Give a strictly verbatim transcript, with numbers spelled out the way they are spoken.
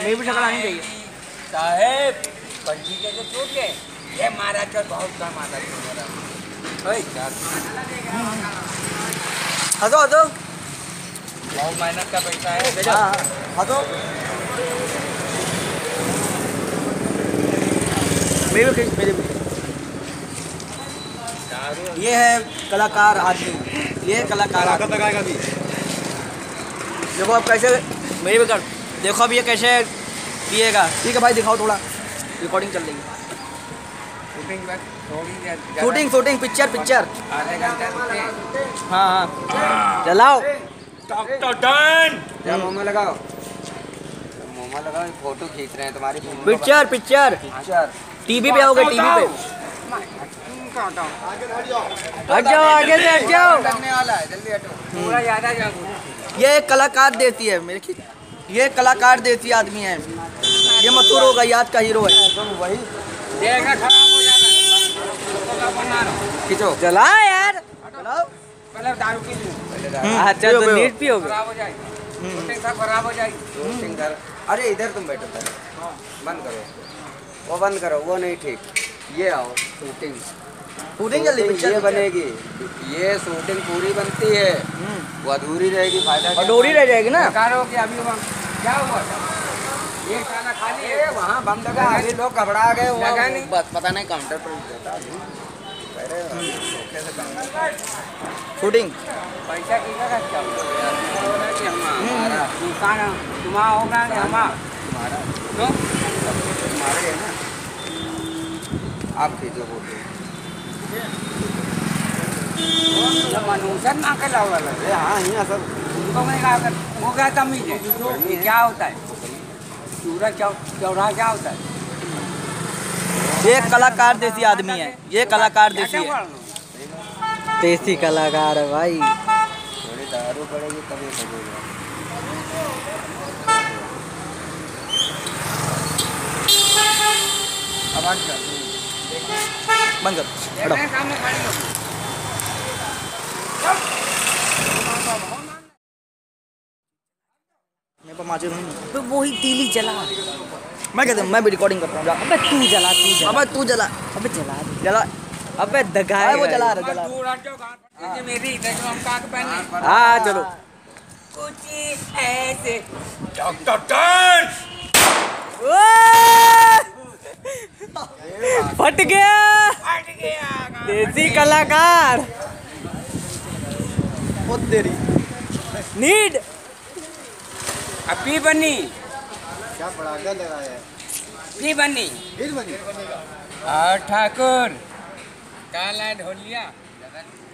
मेरी भी शक्ल आनी चाहिए साहेब। पंछी के जो टूट गए ये मारा चल बहुत कम आता है मेरा। ओए यार हटो हटो बहुत मेहनत का पैसा है। हाँ हटो मेरे भी मेरे भी। ये है कलाकार आदमी, ये कलाकार लगाएगा भी। देखो अब कैसे मेरे भी कर देखो अब ये कैसे पिएगा। ठीक है भाई दिखाओ थोड़ा रिकॉर्डिंग चल रही है। शूटिंग शूटिंग पिक्चर पिक्चर आधे घंटे रुके। हाँ हाँ चलाओ। डॉक्टर डन क्या मोमा लगाओ मोमा लगाओ। फोटो खींच रहे हैं तुम्हारी पिक्चर पिक्चर पिक्चर टीवी पे आओगे टीवी पे। हट जाओ आगे से हट जाओ। लगने वाला है जल्दी हटो। पूरा ज्यादा जाओ। ये एक कलाकार देती है मेरे की ये कलाकार देती आदमी है। ये मशहूर होगा याद का हीरो है। वही देखना खराब हो जाना। खींचो चला यार चलाओ। पहले दारू पी लो। अच्छा तो नीट पियोगे। खराब हो जाएगी शूटिंग सब खराब हो जाएगी। शूटिंग कर अरे इधर तुम बैठो पहले बंद करो वो बंद करो वो नहीं ठीक। ये आओ शूटिंग शूटिंग जल्दी ये बनेगी। ये शूटिंग पूरी बनती है वो अधूरी रहेगी। फायदा अधूरी रह जाएगी ना। बेकार हो गया अभी वहाँ क्या हुआ ये खाना खाली है वहाँ बंद लगा। अभी लोग घबरा गए लगा नहीं बस पता नहीं काउंटर पर शूटिंग पैसा कितना खर्चा हमारा नुकसान तुम्हारा होगा कि हमारा तुम्हारा क्यों तुम्हारे है ना। आप खींचो फोटो मनुष्य ना के लाओ वाला हाँ यहाँ सब उनको मैं कहा वो क्या तमीज है क्या होता है चूरा चौराहा क्या होता है। ये कलाकार देसी आदमी है। ये कलाकार देसी है देसी कलाकार है भाई। थोड़ी दारू पड़ेगी तभी सजेगा। आवाज कर बंद कर हटो। मेरे पास माचिस नहीं तो वही तीली जला। मैं कहता हूँ मैं भी रिकॉर्डिंग करता हूँ। अबे तू जला तू जला अबे तू जला अबे जला दे। जला अबे दगाए वो जला रहा जला मेरी हाँ चलो कुछ ऐसे डॉक्टर टन फट गया हट गया देसी कलाकार बहुत देरी नीड अभी बनी क्या पड़ाका लगाया है भी बनी फिर बनी और ठाकुर काला ढोलिया